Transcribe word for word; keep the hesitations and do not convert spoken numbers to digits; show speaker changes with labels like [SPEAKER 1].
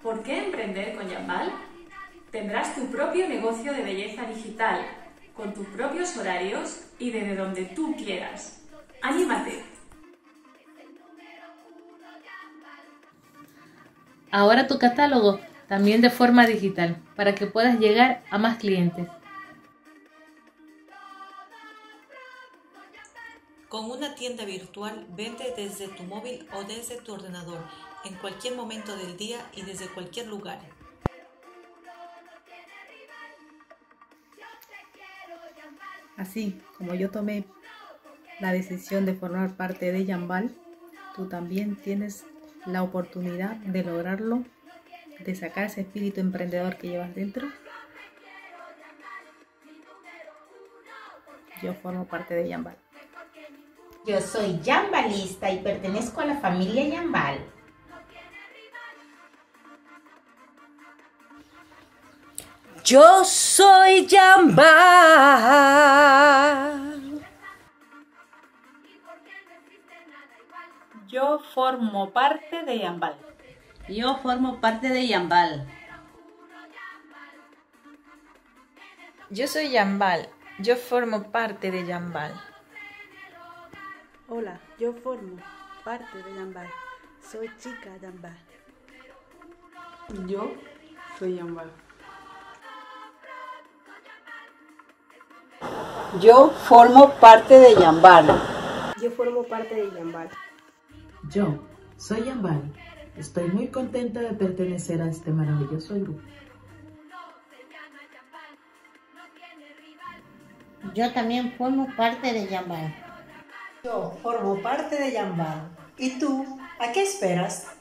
[SPEAKER 1] ¿Por qué emprender con Yambal? Tendrás tu propio negocio de belleza digital, con tus propios horarios y desde donde tú quieras. ¡Anímate!
[SPEAKER 2] Ahora tu catálogo también de forma digital, para que puedas llegar a más clientes.
[SPEAKER 3] Con una tienda virtual, vende desde tu móvil o desde tu ordenador, en cualquier momento del día y desde cualquier lugar.
[SPEAKER 4] Así como yo tomé la decisión de formar parte de Yambal, tú también tienes la oportunidad de lograrlo, de sacar ese espíritu emprendedor que llevas dentro. Yo formo parte de Yambal.
[SPEAKER 5] Yo soy yambalista y pertenezco a la familia Yambal.
[SPEAKER 6] Yo soy Yambal.
[SPEAKER 7] Yo formo parte de Yambal.
[SPEAKER 8] Yo formo parte de Yambal.
[SPEAKER 9] Yo soy Yambal. Yo formo parte de Yambal.
[SPEAKER 10] Hola, yo formo parte de Yambal. Soy chica Yambal.
[SPEAKER 11] Yo soy Yambal.
[SPEAKER 12] Yo formo parte de Yambal.
[SPEAKER 10] Yo formo parte de Yambal.
[SPEAKER 13] Yo soy Yambal. Estoy muy contenta de pertenecer a este maravilloso grupo.
[SPEAKER 14] Yo también formo parte de Yambal.
[SPEAKER 15] Yo formo parte de Yambal. ¿Y tú? ¿A qué esperas?